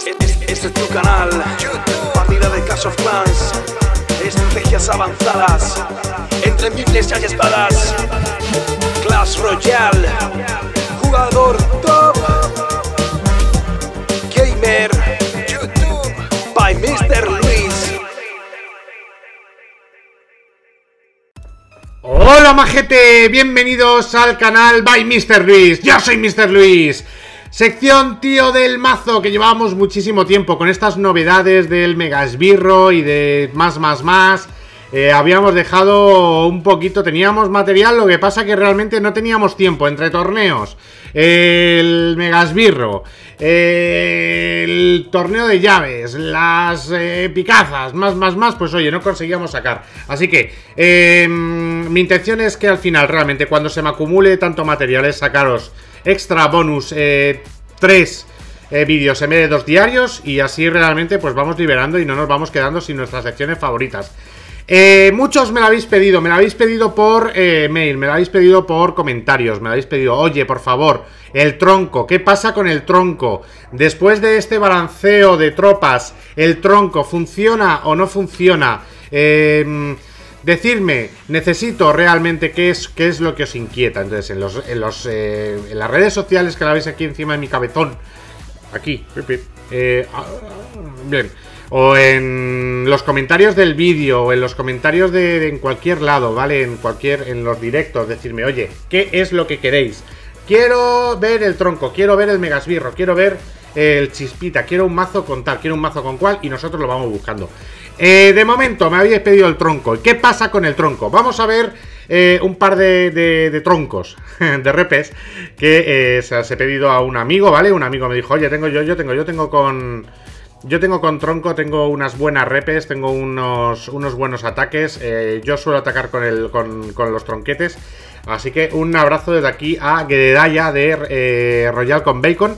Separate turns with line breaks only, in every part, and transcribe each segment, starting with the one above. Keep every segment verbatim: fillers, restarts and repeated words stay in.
Este, este, este es tu canal, partida de Clash of Clans, estrategias avanzadas, entre miles hay espadas, Clash Royale, jugador top, gamer, YouTube, by mister Luis.
Hola majete, bienvenidos al canal by mister Luis, yo soy mister Luis. Sección tío del mazo, que llevábamos muchísimo tiempo con estas novedades del mega esbirro y de más más más. eh, Habíamos dejado un poquito, teníamos material, lo que pasa que realmente no teníamos tiempo entre torneos, eh, el mega esbirro, eh, el torneo de llaves, las eh, picazas, más más más, pues oye, no conseguíamos sacar. Así que eh, mi intención es que al final realmente cuando se me acumule tanto material es sacaros extra bonus, eh, tres eh, vídeos en vez de dos diarios, y así realmente pues vamos liberando y no nos vamos quedando sin nuestras secciones favoritas. eh, Muchos me lo habéis pedido, me lo habéis pedido por eh, mail, me lo habéis pedido por comentarios, me lo habéis pedido, oye, por favor, el tronco, ¿qué pasa con el tronco? Después de este balanceo de tropas, ¿el tronco funciona o no funciona? Eh... Decidme, necesito realmente qué es, qué es lo que os inquieta. Entonces, en, los, en, los, eh, en las redes sociales que la veis aquí encima de mi cabezón, aquí, eh, bien, o en los comentarios del vídeo, o en los comentarios de, de en cualquier lado, ¿vale? En cualquier, en los directos, decirme, oye, ¿qué es lo que queréis? Quiero ver el tronco, quiero ver el megasbirro, quiero ver el chispita, quiero un mazo con tal, quiero un mazo con cual, y nosotros lo vamos buscando. Eh, de momento me habéis pedido el tronco. ¿Y qué pasa con el tronco? Vamos a ver eh, un par de, de, de troncos, de repes, que eh, se las he pedido a un amigo, ¿vale? Un amigo me dijo, oye, tengo yo, yo tengo, yo tengo con... Yo tengo con tronco, tengo unas buenas repes, tengo unos, unos buenos ataques. eh, Yo suelo atacar con, el, con, con los tronquetes. Así que un abrazo desde aquí a Gededaya de eh, Royal con Bacon.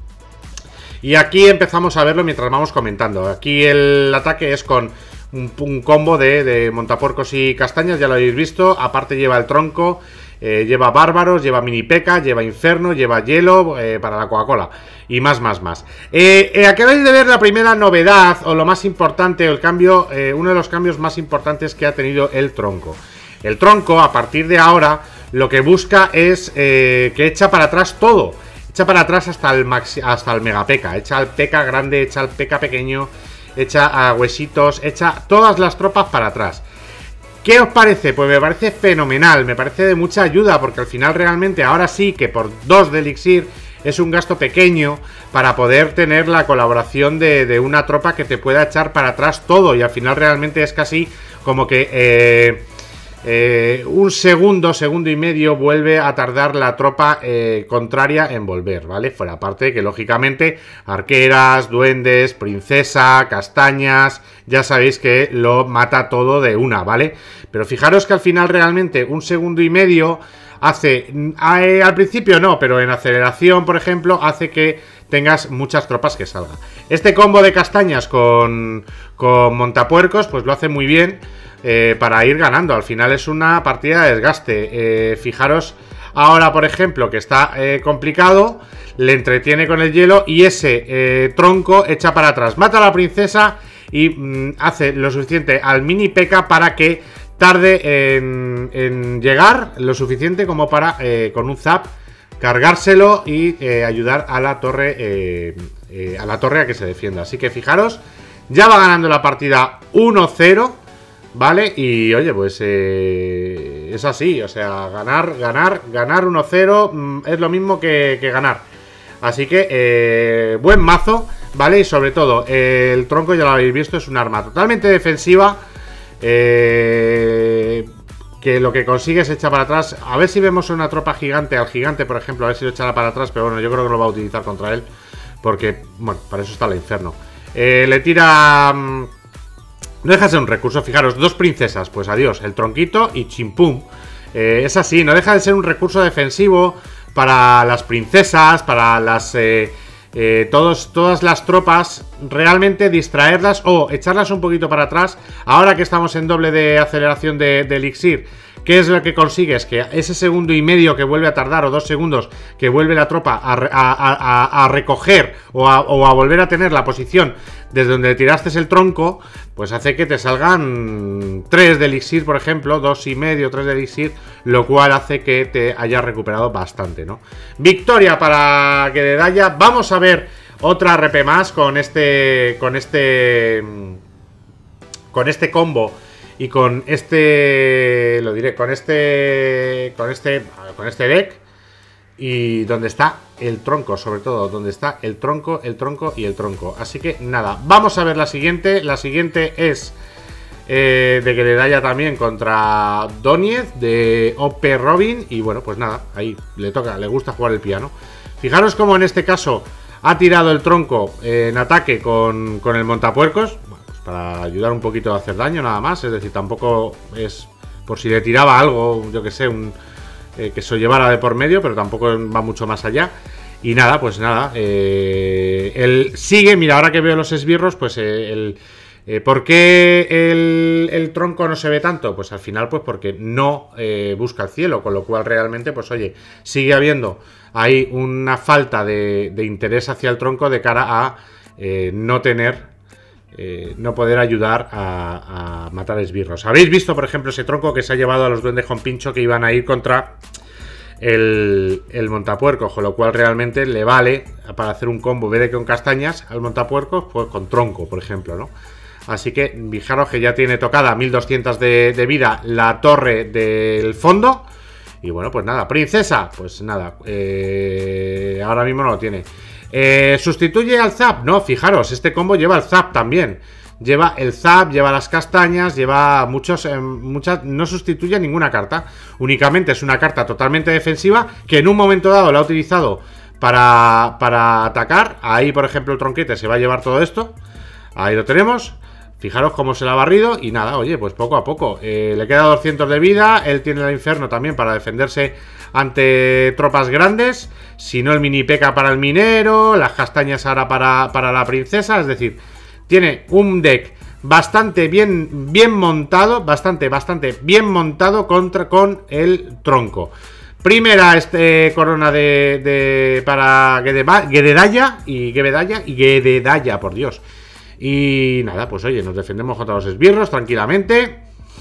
Y aquí empezamos a verlo mientras vamos comentando. Aquí el ataque es con un, un combo de, de montapuercos y castañas, ya lo habéis visto. Aparte lleva el tronco, eh, lleva bárbaros, lleva mini peca, lleva inferno, lleva hielo eh, para la Coca-Cola. Y más, más, más. Eh, eh, acabáis de ver la primera novedad, o lo más importante, o el cambio, eh, uno de los cambios más importantes que ha tenido el tronco. El tronco, a partir de ahora, lo que busca es eh, que echa para atrás todo. Echa para atrás hasta el maxi, hasta el mega peca. Echa al peca grande, echa al peca pequeño, echa a huesitos, echa todas las tropas para atrás. ¿Qué os parece? Pues me parece fenomenal, me parece de mucha ayuda, porque al final realmente ahora sí que por dos de elixir es un gasto pequeño para poder tener la colaboración de, de una tropa que te pueda echar para atrás todo. Y al final realmente es casi como que... Eh, Eh, un segundo, segundo y medio vuelve a tardar la tropa eh, contraria en volver, ¿vale? Fuera parte que lógicamente arqueras, duendes, princesa, castañas, ya sabéis que lo mata todo de una, ¿vale? Pero fijaros que al final realmente un segundo y medio hace, eh, al principio no, pero en aceleración, por ejemplo, hace que tengas muchas tropas que salgan. Este combo de castañas con, con montapuercos, pues lo hace muy bien. Eh, para ir ganando, al final es una partida de desgaste. eh, Fijaros ahora, por ejemplo, que está eh, complicado, le entretiene con el hielo y ese eh, tronco echa para atrás, mata a la princesa y mm, hace lo suficiente al mini peca para que tarde en, en llegar, lo suficiente como para eh, con un zap cargárselo y eh, ayudar a la torre eh, eh, a la torre a que se defienda. Así que fijaros, ya va ganando la partida uno cero. Vale, y oye, pues eh, es así, o sea, ganar, ganar, ganar uno cero mmm, es lo mismo que, que ganar. Así que, eh, buen mazo, ¿vale? Y sobre todo, eh, el tronco ya lo habéis visto, es un arma totalmente defensiva, eh, que lo que consigue es echar para atrás. A ver si vemos una tropa gigante, al gigante, por ejemplo, a ver si lo echará para atrás, pero bueno, yo creo que lo va a utilizar contra él, porque, bueno, para eso está el inferno. Eh, le tira... Mmm, No deja de ser un recurso, fijaros, dos princesas, pues adiós, el tronquito y chimpum. Eh, es así, no deja de ser un recurso defensivo para las princesas, para las eh, eh, todos, todas las tropas, realmente distraerlas o echarlas un poquito para atrás. Ahora que estamos en doble de aceleración de, de elixir, ¿Qué es lo que consigues? Que ese segundo y medio que vuelve a tardar, o dos segundos que vuelve la tropa a, a, a, a recoger o a, o a volver a tener la posición desde donde tiraste el tronco, pues hace que te salgan tres de elixir, por ejemplo, dos y medio, tres de elixir, lo cual hace que te hayas recuperado bastante, ¿no? Victoria para Gededaya. Vamos a ver otra R P más con este, con este, con este combo y con este, lo diré, con este, con este, con este deck. Y donde está el tronco, sobre todo, donde está el tronco, el tronco y el tronco. Así que nada, vamos a ver la siguiente. La siguiente es eh, de Gededaya también contra Doniez de O P Robin. Y bueno, pues nada, ahí le toca, le gusta jugar el piano. Fijaros cómo en este caso ha tirado el tronco eh, en ataque con, con el montapuercos. Bueno, pues para ayudar un poquito a hacer daño nada más. Es decir, tampoco es por si le tiraba algo, yo que sé, un... Eh, que se llevara de por medio, pero tampoco va mucho más allá. Y nada, pues nada, eh, él sigue, mira, ahora que veo los esbirros, pues eh, el, eh, ¿por qué el, el tronco no se ve tanto? Pues al final, pues porque no eh, busca el cielo, con lo cual realmente, pues oye, sigue habiendo ahí una falta de, de interés hacia el tronco de cara a eh, no tener... Eh, no poder ayudar a, a matar esbirros. Habéis visto, por ejemplo, ese tronco que se ha llevado a los duendes con pincho que iban a ir contra el, el montapuerco, con lo cual realmente le vale para hacer un combo, en vez de con castañas al montapuerco, pues con tronco, por ejemplo, ¿no? Así que fijaros que ya tiene tocada mil doscientos de, de vida la torre del fondo. Y bueno, pues nada, princesa, pues nada, eh, ahora mismo no lo tiene. Eh, ¿Sustituye al zap? No, fijaros, este combo lleva el zap también. Lleva el zap, lleva las castañas, lleva muchos, eh, muchas, no sustituye ninguna carta. Únicamente es una carta totalmente defensiva que en un momento dado la ha utilizado para, para atacar. Ahí, por ejemplo, el tronquete se va a llevar todo esto. Ahí lo tenemos. Fijaros cómo se la ha barrido y nada, oye, pues poco a poco. Eh, le queda doscientos de vida, él tiene el inferno también para defenderse ante tropas grandes. Si no, el mini P.E.K.K.A para el minero, las castañas ahora para, para la princesa. Es decir, tiene un deck bastante bien, bien montado, bastante, bastante bien montado contra, con el tronco. Primera este, corona de, de para Gededaya y Gededaya y Gededaya, por Dios. Y nada, pues oye, nos defendemos contra los esbirros tranquilamente.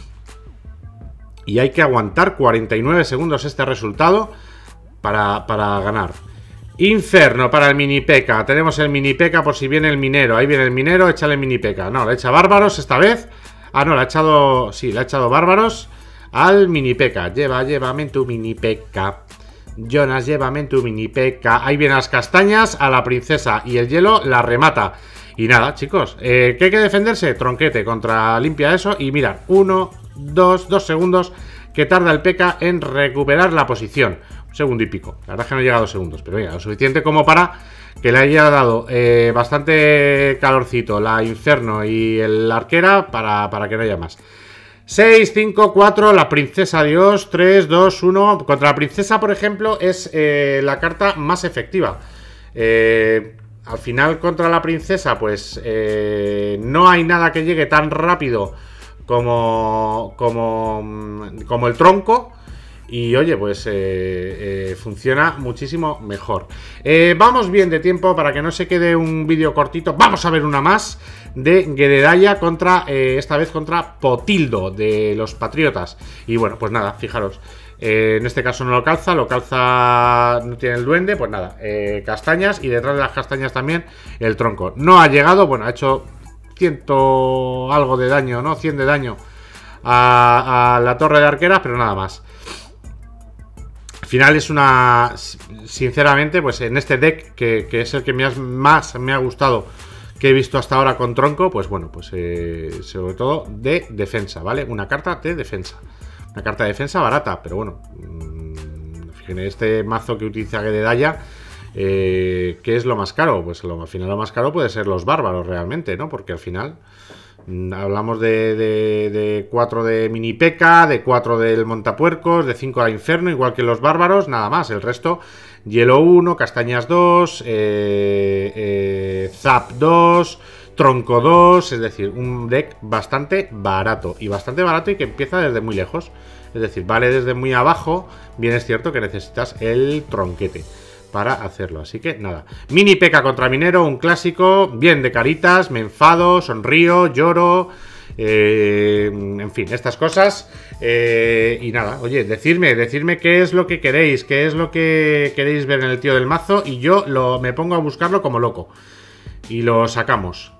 Y hay que aguantar cuarenta y nueve segundos este resultado para, para ganar. Inferno para el mini P.E.K.K.A. Tenemos el mini P.E.K.K.A por si viene el minero. Ahí viene el minero, échale el mini P.E.K.K.A. No, le echa bárbaros esta vez. Ah, no, le ha echado... Sí, le ha echado bárbaros al mini P.E.K.K.A. Lleva, llévame en tu mini P.E.K.K.A. Jonas, llévame en tu mini P.E.K.K.A. Ahí vienen las castañas, a la princesa y el hielo la remata. Y nada, chicos, eh, ¿qué hay que defenderse? Tronquete contra limpia eso. Y mirad, uno, dos, dos segundos que tarda el P K en recuperar la posición. Un segundo y pico. La verdad es que no llega a dos segundos, pero mira, lo suficiente como para que le haya dado eh, bastante calorcito la Inferno y el Arquera para, para que no haya más. seis, cinco, cuatro, la princesa Dios, tres, dos, uno. Contra la princesa, por ejemplo, es eh, la carta más efectiva. Eh... Al final contra la princesa, pues eh, no hay nada que llegue tan rápido como, como, como el tronco. Y oye, pues eh, eh, funciona muchísimo mejor. eh, Vamos bien de tiempo para que no se quede un vídeo cortito. Vamos a ver una más de Gededaya contra, eh, esta vez contra Potildo de los Patriotas. Y bueno, pues nada, fijaros. Eh, en este caso no lo calza, lo calza, no tiene el duende, pues nada, eh, castañas y detrás de las castañas también el tronco. No ha llegado, bueno, ha hecho ciento algo de daño, ¿no? cien de daño a, a la torre de arqueras, pero nada más. Al final es una, sinceramente, pues en este deck, que, que es el que me has, más me ha gustado que he visto hasta ahora con tronco, pues bueno, pues eh, sobre todo de defensa, ¿vale? Una carta de defensa. Una carta de defensa barata, pero bueno, en este mazo que utiliza Gededaya, eh, ¿qué es lo más caro? Pues lo, al final lo más caro puede ser los bárbaros realmente, ¿no? Porque al final mmm, hablamos de, de, de cuatro de mini P.E.K.K.A, de cuatro del montapuercos, de cinco al inferno, igual que los bárbaros, nada más. El resto, hielo uno, castañas dos, eh, eh, zap dos... Tronco dos, es decir, un deck bastante barato. Y bastante barato y que empieza desde muy lejos. Es decir, vale desde muy abajo. Bien es cierto que necesitas el tronquete para hacerlo. Así que nada. Mini P.E.K.K.A contra Minero, un clásico. Bien de caritas, me enfado, sonrío, lloro. Eh, en fin, estas cosas. Eh, y nada, oye, decidme, decidme qué es lo que queréis, qué es lo que queréis ver en el tío del mazo. Y yo lo, me pongo a buscarlo como loco. Y lo sacamos.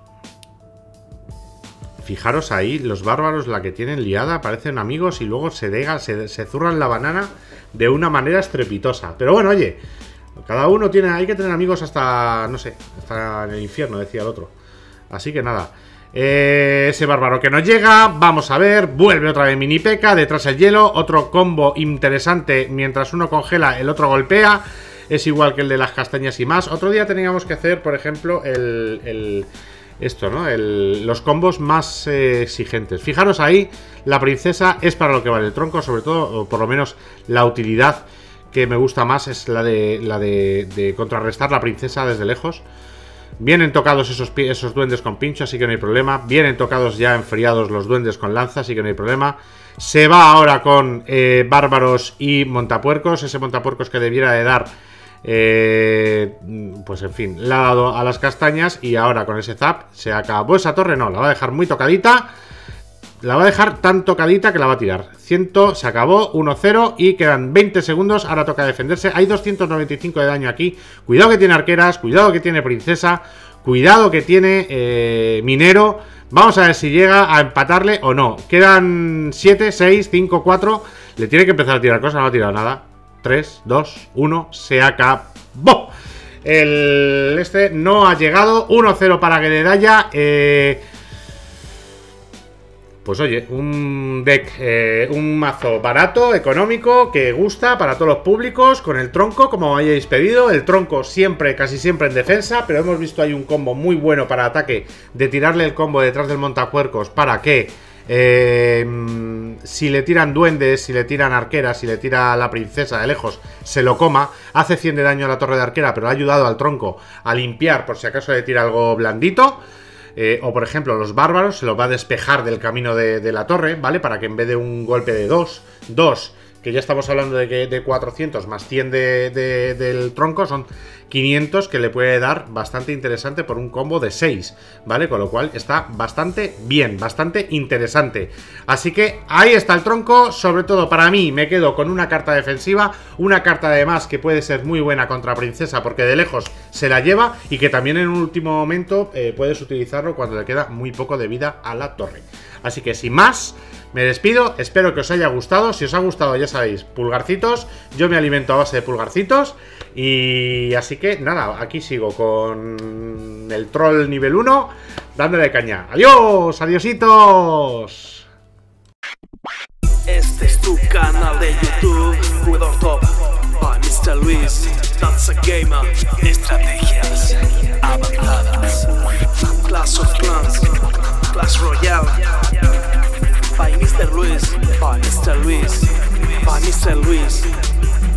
Fijaros ahí, los bárbaros, la que tienen liada, parecen amigos y luego se, deja, se, se zurran la banana de una manera estrepitosa. Pero bueno, oye, cada uno tiene, hay que tener amigos hasta, no sé, hasta en el infierno, decía el otro. Así que nada, eh, ese bárbaro que nos llega, vamos a ver, vuelve otra vez Mini P.E.K.K.A, detrás el hielo, otro combo interesante, mientras uno congela, el otro golpea. Es igual que el de las castañas y más. Otro día teníamos que hacer, por ejemplo, el... el Esto, ¿no? El, los combos más eh, exigentes. Fijaros ahí, la princesa es para lo que vale el tronco, sobre todo, o por lo menos la utilidad que me gusta más es la de la de, de contrarrestar la princesa desde lejos. Vienen tocados esos, esos duendes con pincho, así que no hay problema. Vienen tocados ya enfriados los duendes con lanza, así que no hay problema. Se va ahora con eh, bárbaros y montapuercos. Ese montapuercos que debiera de dar... Eh, pues en fin, le ha dado a las castañas y ahora con ese zap se acabó esa torre. No, la va a dejar muy tocadita. La va a dejar tan tocadita que la va a tirar. cien, se acabó, uno cero y quedan veinte segundos. Ahora toca defenderse. Hay doscientos noventa y cinco de daño aquí. Cuidado que tiene arqueras, cuidado que tiene princesa, cuidado que tiene eh, minero. Vamos a ver si llega a empatarle o no. Quedan siete, seis, cinco, cuatro. Le tiene que empezar a tirar cosas, no ha tirado nada. tres, dos, uno, se acabó. El este no ha llegado. uno cero para Gededaya. Eh, pues oye, un deck, eh, un mazo barato, económico, que gusta para todos los públicos, con el tronco, como hayáis pedido. El tronco siempre, casi siempre en defensa, pero hemos visto ahí un combo muy bueno para ataque, de tirarle el combo detrás del montapuercos para que... Eh, si le tiran duendes, si le tiran arqueras, si le tira a la princesa de lejos, se lo coma. Hace cien de daño a la torre de arquera, pero ha ayudado al tronco a limpiar por si acaso le tira algo blandito. Eh, o por ejemplo los bárbaros, se los va a despejar del camino de, de la torre, ¿vale? Para que en vez de un golpe de dos, dos, que ya estamos hablando de, que, de cuatrocientos más cien de, de, del tronco, son quinientos, que le puede dar bastante interesante por un combo de seis, ¿vale? Con lo cual está bastante bien, bastante interesante. Así que ahí está el tronco. Sobre todo para mí me quedo con una carta defensiva, una carta además que puede ser muy buena contra princesa porque de lejos se la lleva y que también en un último momento eh, puedes utilizarlo cuando le queda muy poco de vida a la torre. Así que sin más, me despido, espero que os haya gustado. Si os ha gustado, ya sabéis, pulgarcitos. Yo me alimento a base de pulgarcitos. Y así que nada, aquí sigo con el troll nivel uno, dándole caña. ¡Adiós! ¡Adiositos!
Este es tu canal de YouTube, Jugador Top, by mister Luis. That's a gamer. Estrategias avanzadas. Clash of Clans, Clash Royale, by mister Luis, by mister Luis, by mister Luis.